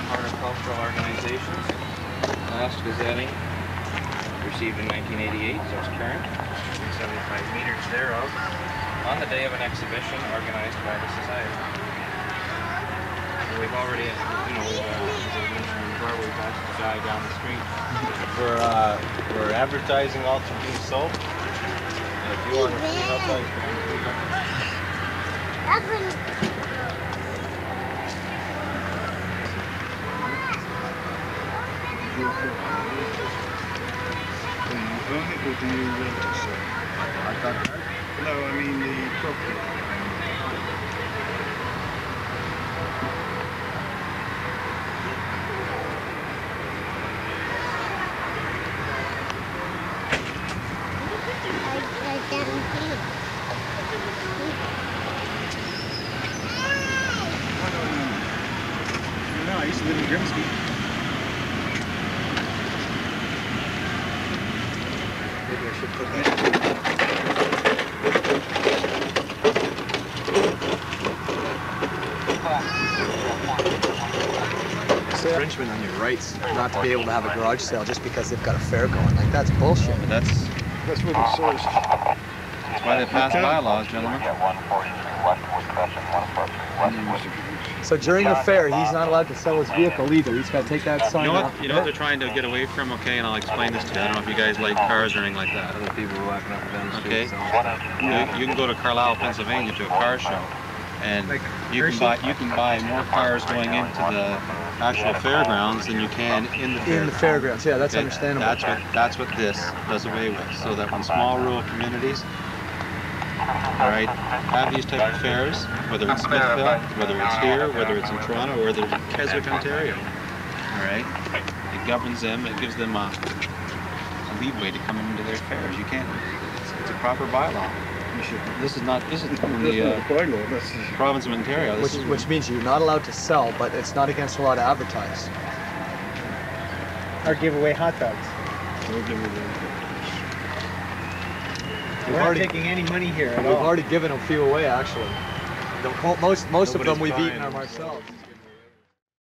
horticultural organizations. Last gazetting received in 1988, so it's current. 75 meters thereof on the day of an exhibition organized by the Society. So we've already, you know, as I mentioned before, we passed the guy down the street. We're advertising Ultra Beam soap. If you want to see how to or do you rent it, sir? No, I mean the property. No, I used to live in Grimsby. Maybe I should put that. Infringement on your rights not to be able to have a garage sale just because they've got a fair going. Like, that's bullshit. But that's What it says. why they passed bylaws, gentlemen. So during the fair, he's not allowed to sell his vehicle either. He's got to take that sign off. You know what they're trying to get away from? Okay, and I'll explain this to you. I don't know if you guys like cars or anything like that. Other people are walking up and down the street. Okay. You can go to Carlisle, Pennsylvania to a car show, and you can buy more cars going into the actual fairgrounds than you can in the fairgrounds. In the fairgrounds, yeah, that's understandable. That's what this does away with. So that when small rural communities, all right, have these type of fairs, whether it's Smithville, whether it's here, whether it's in Toronto, or whether it's Keswick, Ontario, all right, it governs them. It gives them a leeway to come into their fairs. You can't. It's a proper bylaw. This is in the province of Ontario. Which means you're not allowed to sell, but it's not against the law to advertise. Or give away hot dogs. We're not taking any money here at all. We've already given a few away, actually. Most of them we've eaten them ourselves.